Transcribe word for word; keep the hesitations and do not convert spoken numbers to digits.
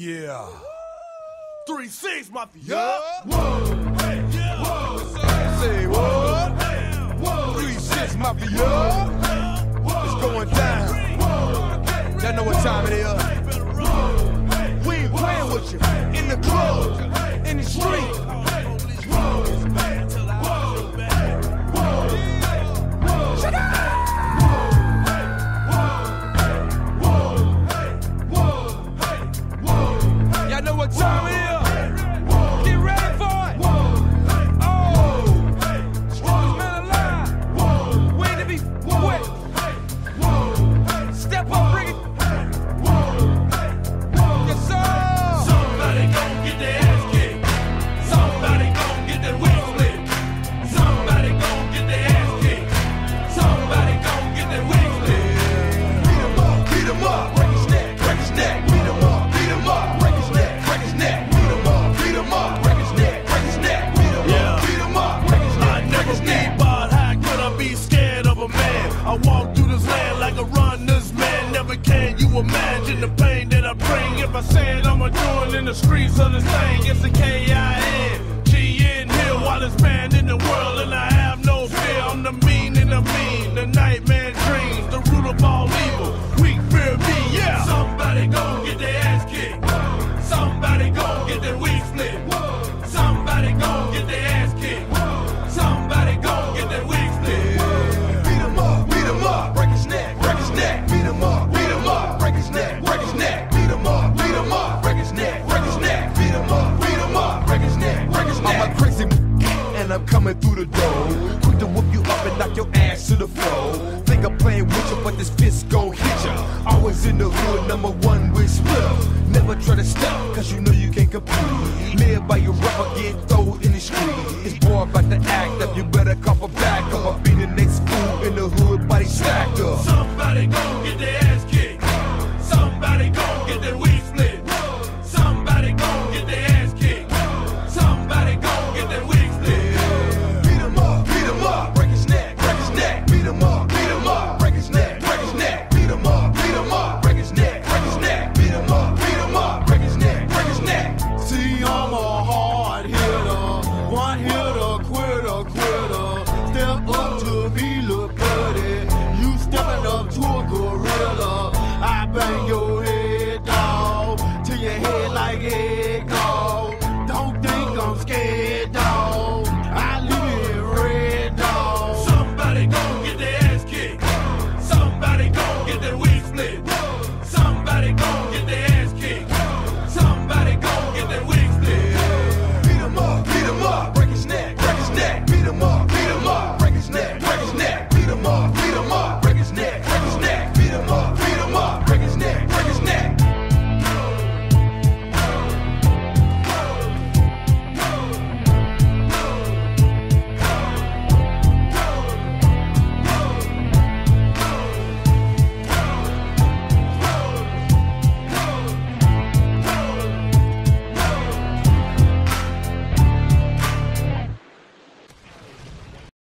Yeah. Three six Mafia. Yeah. Whoa. Hey. Yeah. Whoa. Say what? Hey. Whoa. Three six Mafia. It's going down. Y'all know what time it is. We ain't playing with you. In the club, in the street. Shut up! Y'all know what time it is. Get ready for it. Oh, strongest man alive. Way to be wet. Step up, bring it. Yes, sir. Somebody gon' get their ass kicked. Somebody gon' get their wig split. Somebody gon' get their ass kicked. Somebody gon' get their wig split. Beat him up, beat him up. Break his neck, break his neck. Beat him up, beat him up. Break his neck, break his neck. Beat him up, beat him up. Break his neck, break his neck. Beat him Yeah. up, beat him up. Break his neck, I break never his neck. need bald. How could I be scared of a man? I walk through this land like a runner's man. Never can you imagine the pain that I bring. If I say it, I'ma do it in the streets of this thing. It's a K I N G N here, wildest man in the world, and I have no fear. I'm the mean and the mean, the nightmare dreams, the root of all evil. Weak fear me, yeah. Somebody gon' get their ass kicked. Somebody gon' get their wig split. Somebody gon' get their ass kicked. Somebody gon' get their wig split. Beat him up, beat him up. Break his neck, break his neck. Beat him up, beat him up. Break his neck, break his neck. Beat him up, beat him up. Break his neck, break his neck. Beat him up, beat him up. Break his neck, break his neck. I'm a crazy and I'm coming through the door. Quick to whoop you up and knock your ass to the floor. Think I'm playing with you, but this fist gon' hit ya. Always in the hood, number one with split. Never try to stop, cause you know you can't compete. Live by your rubber, get thrown in the street. It's more about the act up, you better cop a back up. I'll be the next fool in the hood, body stacked up. Somebody gon'